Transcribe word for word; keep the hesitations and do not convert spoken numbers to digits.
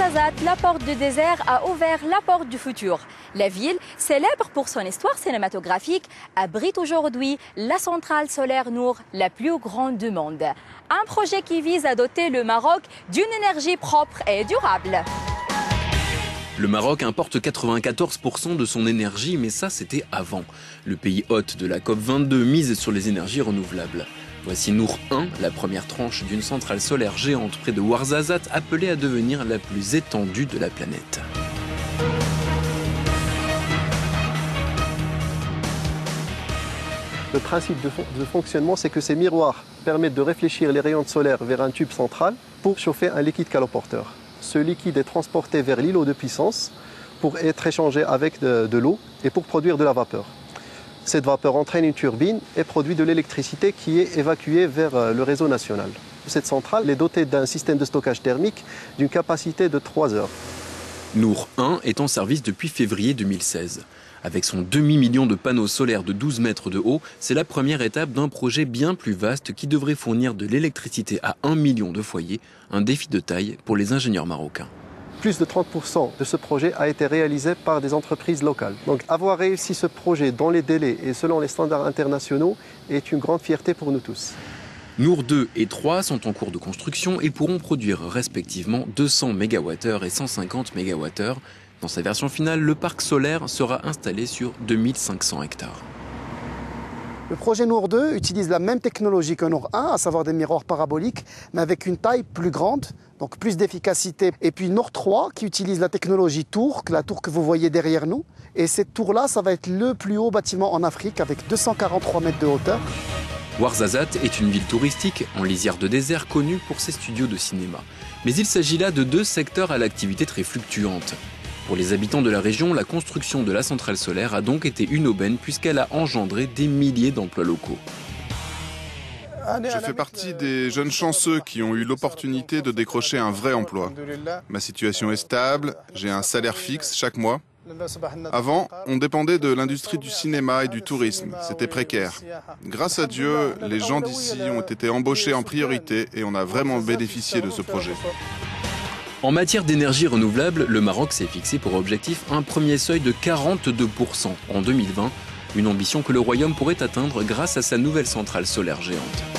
Ouarzazate, la porte du désert, a ouvert la porte du futur. La ville, célèbre pour son histoire cinématographique, abrite aujourd'hui la centrale solaire Nour, la plus grande du monde. Un projet qui vise à doter le Maroc d'une énergie propre et durable. Le Maroc importe quatre-vingt-quatorze pour cent de son énergie, mais ça c'était avant. Le pays hôte de la COP vingt-deux mise sur les énergies renouvelables. Voici Nour un, la première tranche d'une centrale solaire géante près de Ouarzazate, appelée à devenir la plus étendue de la planète. Le principe de, fon de fonctionnement, c'est que ces miroirs permettent de réfléchir les rayons solaires vers un tube central pour chauffer un liquide caloporteur. Ce liquide est transporté vers l'îlot de puissance pour être échangé avec de, de l'eau et pour produire de la vapeur. Cette vapeur entraîne une turbine et produit de l'électricité qui est évacuée vers le réseau national. Cette centrale est dotée d'un système de stockage thermique d'une capacité de trois heures. Nour un est en service depuis février deux mille seize. Avec son demi-million de panneaux solaires de douze mètres de haut, c'est la première étape d'un projet bien plus vaste qui devrait fournir de l'électricité à un million de foyers, un défi de taille pour les ingénieurs marocains. Plus de trente pour cent de ce projet a été réalisé par des entreprises locales. Donc avoir réussi ce projet dans les délais et selon les standards internationaux est une grande fierté pour nous tous. Nour deux et trois sont en cours de construction et pourront produire respectivement deux cents mégawattheures et cent cinquante mégawattheures. Dans sa version finale, le parc solaire sera installé sur deux mille cinq cents hectares. Le projet Nour deux utilise la même technologie que Nour un, à savoir des miroirs paraboliques, mais avec une taille plus grande, donc plus d'efficacité. Et puis Nour trois qui utilise la technologie tour, la tour que vous voyez derrière nous. Et cette tour-là, ça va être le plus haut bâtiment en Afrique avec deux cent quarante-trois mètres de hauteur. Ouarzazate est une ville touristique en lisière de désert connue pour ses studios de cinéma. Mais il s'agit là de deux secteurs à l'activité très fluctuante. Pour les habitants de la région, la construction de la centrale solaire a donc été une aubaine puisqu'elle a engendré des milliers d'emplois locaux. Je fais partie des jeunes chanceux qui ont eu l'opportunité de décrocher un vrai emploi. Ma situation est stable, j'ai un salaire fixe chaque mois. Avant, on dépendait de l'industrie du cinéma et du tourisme, c'était précaire. Grâce à Dieu, les gens d'ici ont été embauchés en priorité et on a vraiment bénéficié de ce projet. En matière d'énergie renouvelable, le Maroc s'est fixé pour objectif un premier seuil de quarante-deux pour cent en deux mille vingt, une ambition que le Royaume pourrait atteindre grâce à sa nouvelle centrale solaire géante.